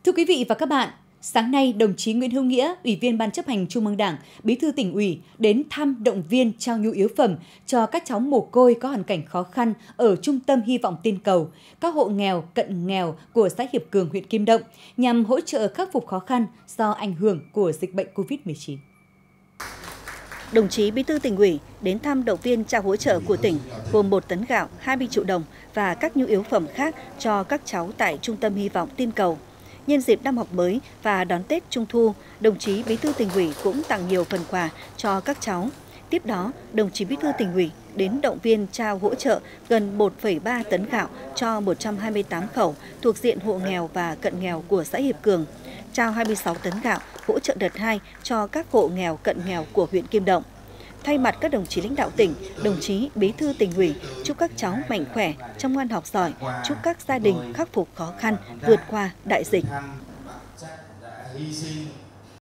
Thưa quý vị và các bạn, sáng nay đồng chí Nguyễn Hữu Nghĩa, Ủy viên Ban Chấp hành Trung ương Đảng, Bí thư Tỉnh ủy đến thăm động viên trao nhu yếu phẩm cho các cháu mồ côi có hoàn cảnh khó khăn ở Trung tâm Hy vọng Tiên Cầu, các hộ nghèo, cận nghèo của xã Hiệp Cường, huyện Kim Động nhằm hỗ trợ khắc phục khó khăn do ảnh hưởng của dịch bệnh COVID-19. Đồng chí Bí thư Tỉnh ủy đến thăm động viên trao hỗ trợ của tỉnh gồm 1 tấn gạo, 20 triệu đồng và các nhu yếu phẩm khác cho các cháu tại Trung tâm Hy vọng Tiên Cầu. Nhân dịp năm học mới và đón Tết Trung thu, đồng chí Bí thư Tỉnh ủy cũng tặng nhiều phần quà cho các cháu. Tiếp đó, đồng chí Bí thư Tỉnh ủy đến động viên trao hỗ trợ gần 1,3 tấn gạo cho 128 khẩu thuộc diện hộ nghèo và cận nghèo của xã Hiệp Cường, trao 26 tấn gạo hỗ trợ đợt 2 cho các hộ nghèo cận nghèo của huyện Kim Động. Thay mặt các đồng chí lãnh đạo tỉnh, đồng chí Bí thư Tỉnh ủy chúc các cháu mạnh khỏe, chăm ngoan học giỏi, chúc các gia đình khắc phục khó khăn, vượt qua đại dịch.